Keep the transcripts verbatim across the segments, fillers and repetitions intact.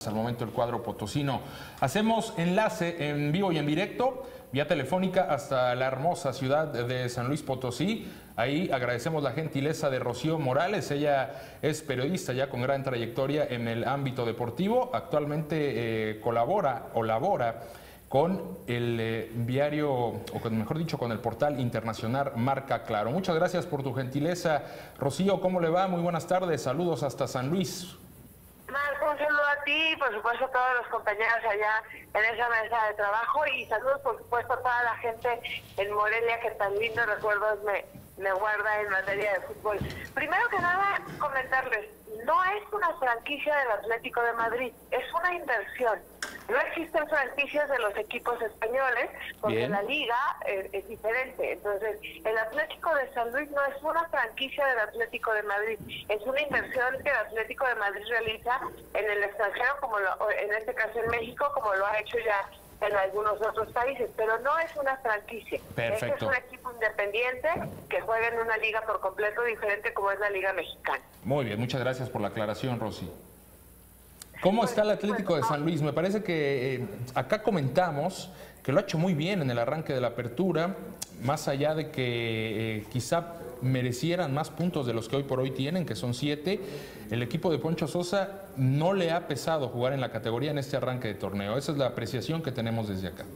Al momento el cuadro potosino. Hacemos enlace en vivo y en directo, vía telefónica, hasta la hermosa ciudad de San Luis Potosí. Ahí agradecemos la gentileza de Rocío Morales. Ella es periodista ya con gran trayectoria en el ámbito deportivo. Actualmente eh, colabora o labora con el eh, diario, o con, mejor dicho, con el portal internacional Marca Claro. Muchas gracias por tu gentileza. Rocío, ¿cómo le va? Muy buenas tardes. Saludos hasta San Luis. Marco, un saludo a ti y por supuesto a todos los compañeros allá en esa mesa de trabajo, y saludos por supuesto a toda la gente en Morelia que tan lindos recuerdos me, me guarda en materia de fútbol. Primero que nada, comentarles, no es una franquicia del Atlético de Madrid, es una inversión. No existen franquicias de los equipos españoles porque Bien. la liga es, es diferente. Entonces, el Atlético de San Luis no es una franquicia del Atlético de Madrid, es una inversión que el Atlético de Madrid realiza en el extranjero, como lo, en este caso en México, como lo ha hecho ya en algunos otros países, pero no es una franquicia. Perfecto. Este es un equipo independiente que juega en una liga por completo diferente como es la Liga Mexicana. Muy bien, muchas gracias por la aclaración, Rosy. ¿Cómo está el Atlético de San Luis? Me parece que eh, acá comentamos que lo ha hecho muy bien en el arranque de la apertura, más allá de que eh, quizá merecieran más puntos de los que hoy por hoy tienen, que son siete. El equipo de Poncho Sosa no le ha pesado jugar en la categoría en este arranque de torneo. Esa es la apreciación que tenemos desde acá.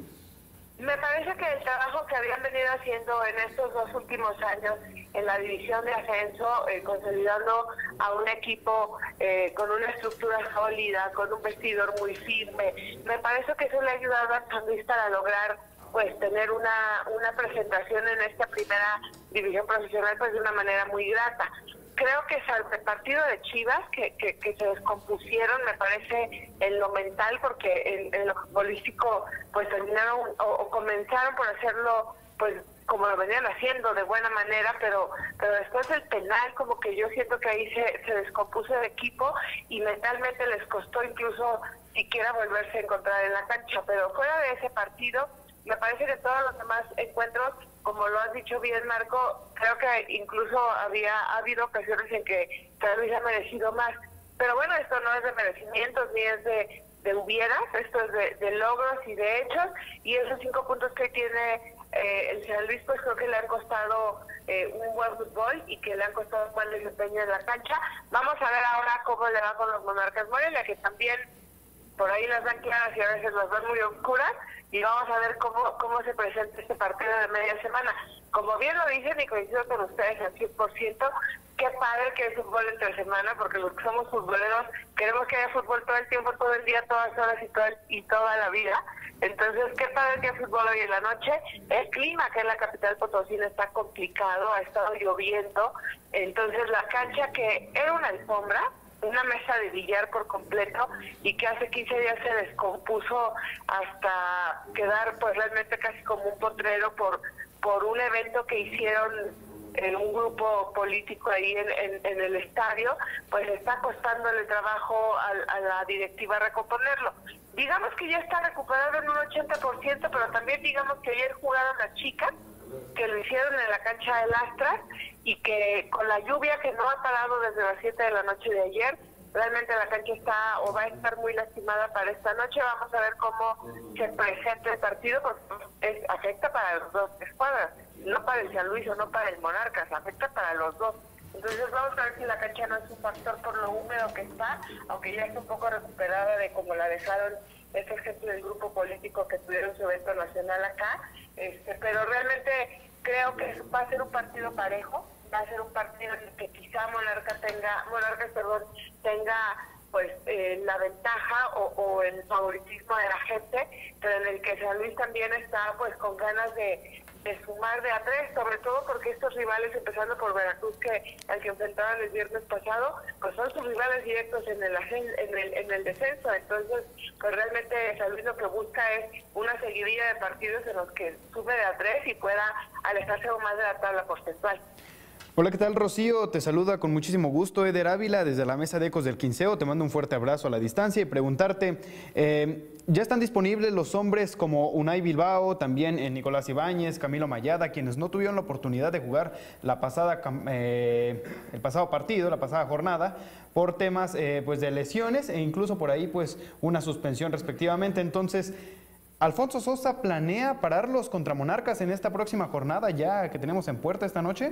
Me parece que el trabajo que habían venido haciendo en estos dos últimos años en la división de ascenso, eh, consolidando a un equipo eh, con una estructura sólida, con un vestidor muy firme, me parece que eso le ha ayudado a San Luis para lograr pues tener una, una presentación en esta primera división profesional pues de una manera muy grata. Creo que salvo el partido de Chivas, que, que, que se descompusieron, me parece, en lo mental, porque en, en lo futbolístico, pues terminaron o, o comenzaron por hacerlo, pues como lo venían haciendo de buena manera, pero pero después del penal, como que yo siento que ahí se, se descompuso el equipo y mentalmente les costó incluso siquiera volverse a encontrar en la cancha. Pero fuera de ese partido, me parece que todos los demás encuentros, como lo has dicho bien, Marco, creo que incluso había ha habido ocasiones en que tal vez ha merecido más. Pero bueno, esto no es de merecimientos ni es de, de hubieras, esto es de, de logros y de hechos, y esos cinco puntos que tiene eh, el San Luis, pues creo que le han costado eh, un buen fútbol y que le han costado un buen desempeño en la cancha. Vamos a ver ahora cómo le va con los Monarcas Morelia, que también por ahí las dan claras y a veces las dan muy oscuras, y vamos a ver cómo cómo se presenta este partido de media semana. Como bien lo dicen, y coincido con ustedes al cien por ciento, qué padre que es fútbol entre semana, porque los que somos futboleros queremos que haya fútbol todo el tiempo, todo el día, todas horas y, todo el, y toda la vida. Entonces, qué padre que hay fútbol hoy en la noche. El clima que en la capital potosina está complicado, ha estado lloviendo, entonces la cancha, que era una alfombra, una mesa de billar por completo, y que hace quince días se descompuso hasta quedar pues realmente casi como un potrero por por un evento que hicieron en un grupo político ahí en, en, en el estadio, pues está costándole trabajo a, a la directiva recomponerlo. Digamos que ya está recuperado en un ochenta por ciento, pero también digamos que ayer jugaron las chicas, que lo hicieron en la cancha del Astras, y que con la lluvia que no ha parado desde las siete de la noche de ayer, realmente la cancha está o va a estar muy lastimada para esta noche. Vamos a ver cómo se presenta el partido, porque es, afecta para los dos escuadras, no para el San Luis o no para el Monarcas, afecta para los dos. Entonces vamos a ver si la cancha no es un factor por lo húmedo que está, aunque ya está un poco recuperada de como la dejaron estos gente del grupo político que tuvieron su evento nacional acá. Este, pero realmente creo que va a ser un partido parejo, va a ser un partido en el que quizá Monarcas tenga, Monarcas, perdón, tenga pues eh, la ventaja o, o el favoritismo de la gente, pero en el que San Luis también está pues con ganas de, de sumar de a tres, sobre todo porque estos rivales, empezando por Veracruz, que al que enfrentaron el viernes pasado, pues son sus rivales directos en el en el, en el descenso. Entonces pues realmente San Luis lo que busca es una seguidilla de partidos en los que sume de a tres y pueda alejarse aún más de la tabla porcentual. Hola, ¿qué tal, Rocío? Te saluda con muchísimo gusto Eder Ávila desde la mesa de Ecos del Quinceo. Te mando un fuerte abrazo a la distancia y preguntarte, eh, ¿ya están disponibles los hombres como Unai Bilbao, también eh, Nicolás Ibáñez, Camilo Mayada, quienes no tuvieron la oportunidad de jugar la pasada, eh, el pasado partido, la pasada jornada, por temas eh, pues de lesiones e incluso por ahí pues una suspensión respectivamente. Entonces, ¿Alfonso Sosa planea pararlos contra Monarcas en esta próxima jornada ya que tenemos en puerta esta noche?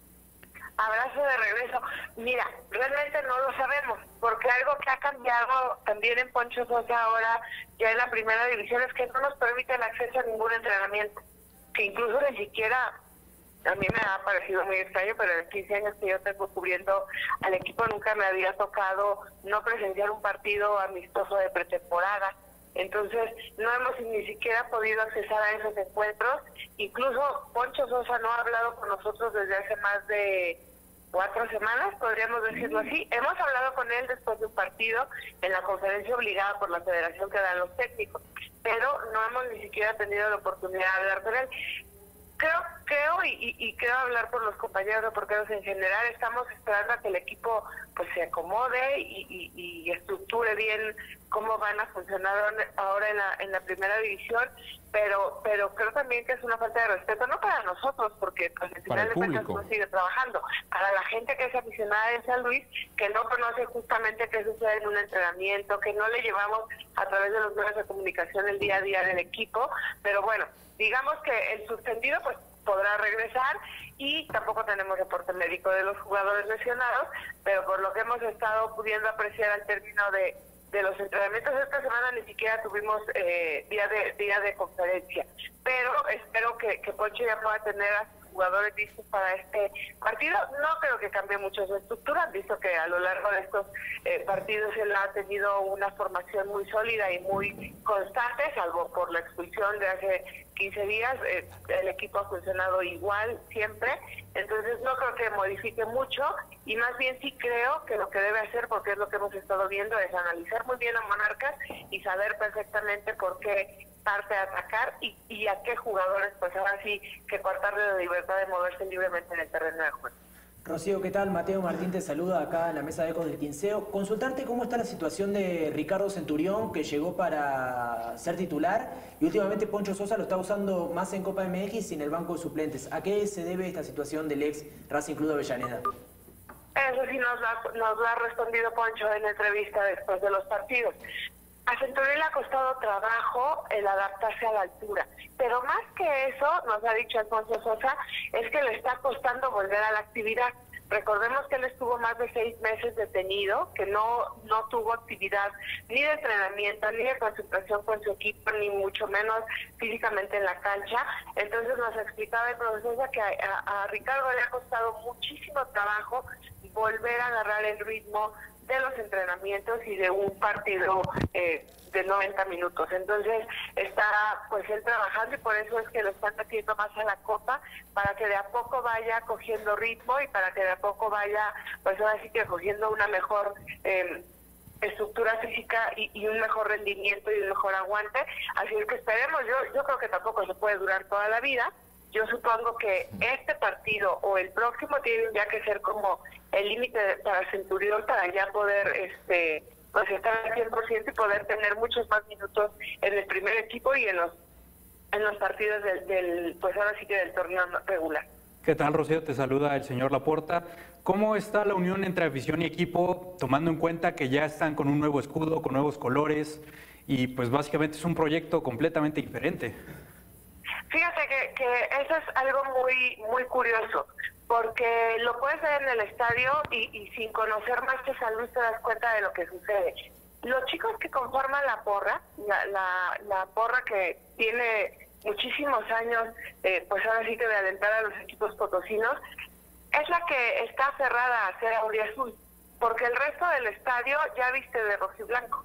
Abrazo de regreso. Mira, realmente no lo sabemos, porque algo que ha cambiado también en Poncho Sosa ahora, ya en la primera división, es que no nos permite el acceso a ningún entrenamiento, que incluso ni siquiera, a mí me ha parecido muy extraño, pero en quince años que yo tengo cubriendo al equipo nunca me había tocado no presenciar un partido amistoso de pretemporada. Entonces no hemos ni siquiera podido accesar a esos encuentros. Incluso Poncho Sosa no ha hablado con nosotros desde hace más de cuatro semanas, podríamos decirlo así. Hemos hablado con él después de un partido en la conferencia obligada por la federación que dan los técnicos, pero no hemos ni siquiera tenido la oportunidad de hablar con él. Creo, creo y, y, y creo hablar por los compañeros reporteros en general, estamos esperando a que el equipo pues se acomode y, y, y estructure bien cómo van a funcionar ahora en la, en la primera división, pero pero creo también que es una falta de respeto, no para nosotros, porque pues, al final de cuentas uno sigue trabajando, para la gente que es aficionada de San Luis, que no conoce justamente qué sucede en un entrenamiento, que no le llevamos a través de los medios de comunicación el día a día del equipo, pero bueno, digamos que el suspendido pues podrá regresar y tampoco tenemos reporte médico de los jugadores lesionados, pero por lo que hemos estado pudiendo apreciar al término de, de los entrenamientos esta semana ni siquiera tuvimos eh, día de día de conferencia, pero espero que, que Poncho ya pueda tener a sus jugadores listos para este partido. No creo que cambie mucho su estructura, visto que a lo largo de estos eh, partidos él ha tenido una formación muy sólida y muy constante, salvo por la expulsión de hace quince días, eh, el equipo ha funcionado igual siempre, entonces no creo que modifique mucho y más bien sí creo que lo que debe hacer, porque es lo que hemos estado viendo, es analizar muy bien a Monarcas y saber perfectamente por qué parte a atacar y, y a qué jugadores pues ahora sí que cortarle la libertad de moverse libremente en el terreno de juego. Rocío, ¿qué tal? Mateo Martín te saluda acá en la mesa de ecos del Quinceo. Consultarte cómo está la situación de Ricardo Centurión, que llegó para ser titular y últimamente Poncho Sosa lo está usando más en Copa M X y en el banco de suplentes. ¿A qué se debe esta situación del ex Racing Club de Avellaneda? Eso sí nos lo ha, nos lo ha respondido Poncho en la entrevista después de los partidos. A Centurión le ha costado trabajo el adaptarse a la altura, pero más que eso, nos ha dicho Alfonso Sosa, es que le está costando volver a la actividad. Recordemos que él estuvo más de seis meses detenido, que no no tuvo actividad ni de entrenamiento, ni de concentración con su equipo, ni mucho menos físicamente en la cancha. Entonces nos explicaba el profesor que a, a, a Ricardo le ha costado muchísimo trabajo volver a agarrar el ritmo de los entrenamientos y de un partido eh, de noventa minutos. Entonces está pues él trabajando y por eso es que lo están metiendo más a la Copa, para que de a poco vaya cogiendo ritmo y para que de a poco vaya pues ahora sí que cogiendo una mejor eh, estructura física y, y un mejor rendimiento y un mejor aguante. Así es que esperemos, yo, yo creo que tampoco se puede durar toda la vida. Yo supongo que este partido o el próximo tiene ya que ser como el límite para Centurión, para ya poder este pues estar al cien por ciento y poder tener muchos más minutos en el primer equipo y en los en los partidos del, del pues ahora sí que del torneo regular. ¿Qué tal, Rocío? Te saluda el señor Laporta. ¿Cómo está la unión entre afición y equipo, tomando en cuenta que ya están con un nuevo escudo, con nuevos colores y pues básicamente es un proyecto completamente diferente? Fíjate que, que eso es algo muy muy curioso, porque lo puedes ver en el estadio y, y sin conocer más que San Luis te das cuenta de lo que sucede. Los chicos que conforman la porra, la, la, la porra que tiene muchísimos años, eh, pues ahora sí que de alentar a los equipos potosinos, es la que está aferrada a ser auriazul, porque el resto del estadio ya viste de rojiblanco.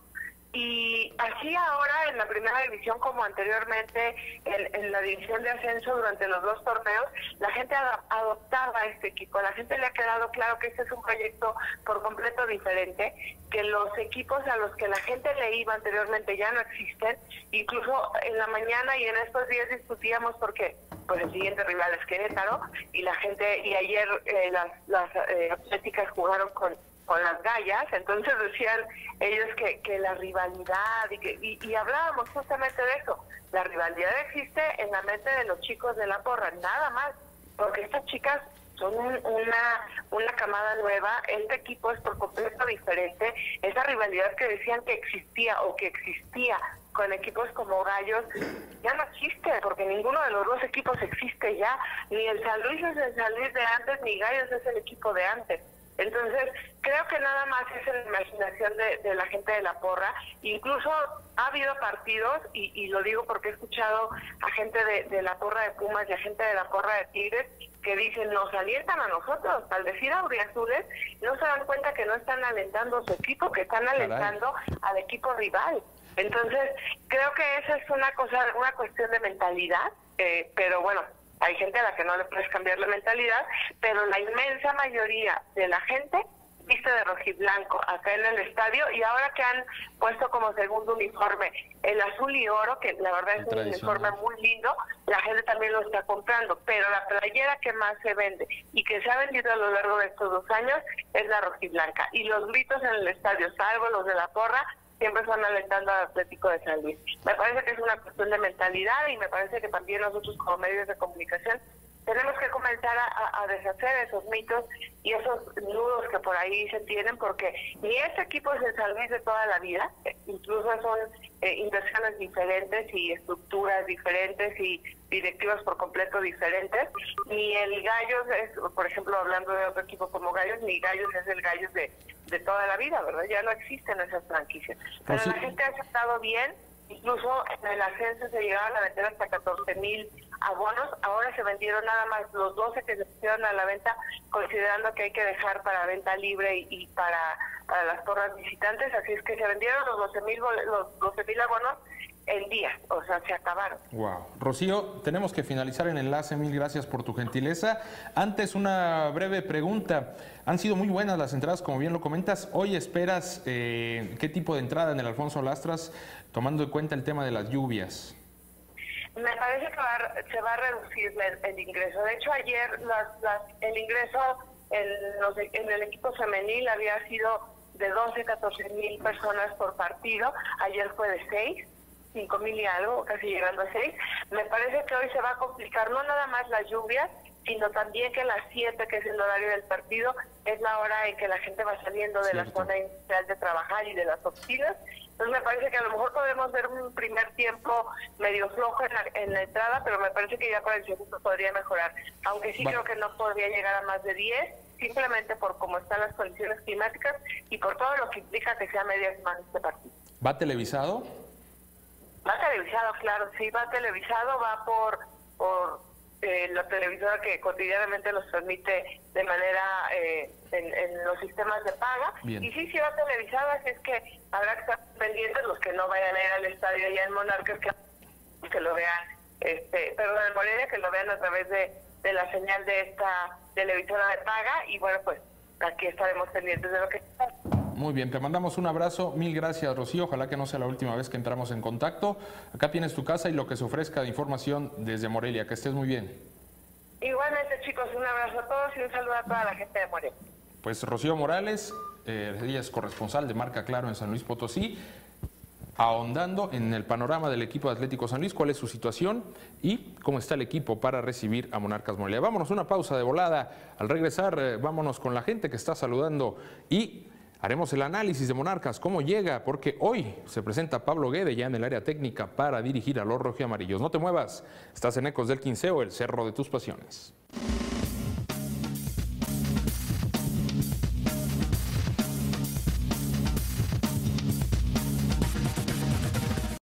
Y así ahora en la primera división como anteriormente en, en la división de ascenso durante los dos torneos, la gente ad, adoptaba a este equipo. A la gente le ha quedado claro que este es un proyecto por completo diferente, que los equipos a los que la gente le iba anteriormente ya no existen. Incluso en la mañana y en estos días discutíamos porque pues el siguiente rival es Querétaro y la gente, y ayer eh, las, las eh, atléticas jugaron con con las gallas, entonces decían ellos que, que la rivalidad y, que, y, y hablábamos justamente de eso. La rivalidad existe en la mente de los chicos de la porra, nada más, porque estas chicas son un, una, una camada nueva, este equipo es por completo diferente, esa rivalidad que decían que existía o que existía con equipos como Gallos, ya no existe, porque ninguno de los dos equipos existe ya, ni el San Luis es el San Luis de antes, ni Gallos es el equipo de antes. Entonces, creo que nada más es en la imaginación de, de la gente de la porra. Incluso ha habido partidos, y, y lo digo porque he escuchado a gente de, de la porra de Pumas y a gente de la porra de Tigres que dicen, nos alientan a nosotros. Al decir auriazules, no se dan cuenta que no están alentando a su equipo, que están alentando Caray. al equipo rival. Entonces, creo que esa es una cosa, una cuestión de mentalidad, eh, pero bueno, hay gente a la que no le puedes cambiar la mentalidad, pero la inmensa mayoría de la gente viste de rojiblanco acá en el estadio, y ahora que han puesto como segundo uniforme el azul y oro, que la verdad es un uniforme muy lindo, la gente también lo está comprando, pero la playera que más se vende y que se ha vendido a lo largo de estos dos años es la rojiblanca, y los gritos en el estadio, salvo los de la porra, siempre están alentando al Atlético de San Luis. Me parece que es una cuestión de mentalidad, y me parece que también nosotros como medios de comunicación tenemos que comenzar a, a deshacer esos mitos y esos nudos que por ahí se tienen, porque ni este equipo es el San Luis de toda la vida, incluso son eh, inversiones diferentes y estructuras diferentes y directivas por completo diferentes, ni el Gallos es, por ejemplo, hablando de otro equipo como Gallos, ni Gallos es el Gallos de, de toda la vida, ¿verdad? Ya no existen esas franquicias. Pero sí, la gente ha aceptado bien, incluso en el ascenso se llegaron a vender hasta catorce mil abonos, ahora se vendieron nada más los doce que se pusieron a la venta, considerando que hay que dejar para venta libre y, y para, para las porras visitantes, así es que se vendieron los doce mil los doce mil abonos el día, o sea, se acabaron. Wow. Rocío, tenemos que finalizar el enlace, mil gracias por tu gentileza. Antes, una breve pregunta. Han sido muy buenas las entradas, como bien lo comentas. Hoy esperas eh, qué tipo de entrada en el Alfonso Lastras, tomando en cuenta el tema de las lluvias. Me parece que va, se va a reducir el, el ingreso. De hecho, ayer las, las, el ingreso en, los, en el equipo femenil había sido de doce, catorce mil personas por partido. Ayer fue de seis. cinco mil y algo, casi llegando a seis. Me parece que hoy se va a complicar no nada más las lluvias, sino también que las siete, que es el horario del partido, es la hora en que la gente va saliendo de Cierto. la zona industrial de trabajar y de las oficinas. Entonces me parece que a lo mejor podemos ver un primer tiempo medio flojo en la, en la entrada, pero me parece que ya para el segundo podría mejorar. Aunque sí Va. creo que no podría llegar a más de diez, simplemente por cómo están las condiciones climáticas y por todo lo que implica que sea media semana este partido. ¿Va televisado? Va televisado, claro, sí, va televisado, va por por eh, la televisora que cotidianamente los transmite de manera eh, en, en los sistemas de paga. Bien. Y sí, sí va televisado, así es que habrá que estar pendientes los que no vayan a ir al estadio allá en Monarcas, que, que lo vean, este, perdón, en Morelia, que lo vean a través de, de la señal de esta televisora de paga, y bueno, pues aquí estaremos pendientes de lo que está. Muy bien, te mandamos un abrazo, mil gracias, Rocío, ojalá que no sea la última vez que entramos en contacto. Acá tienes tu casa y lo que se ofrezca de información desde Morelia, que estés muy bien. Igualmente, chicos, un abrazo a todos y un saludo a toda la gente de Morelia. Pues Rocío Morales, eh, ella es corresponsal de Marca Claro en San Luis Potosí, ahondando en el panorama del equipo de Atlético San Luis, cuál es su situación y cómo está el equipo para recibir a Monarcas Morelia. Vámonos, una pausa de volada. Al regresar, eh, vámonos con la gente que está saludando y haremos el análisis de Monarcas, cómo llega, porque hoy se presenta Pablo Guede ya en el área técnica para dirigir a los rojiamarillos. No te muevas, estás en Ecos del Quinceo, el cerro de tus pasiones.